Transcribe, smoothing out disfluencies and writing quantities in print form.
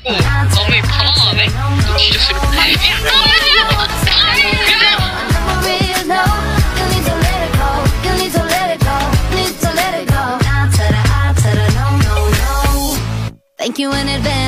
너무 당황하네. 진짜 싫어. Thank you in advance.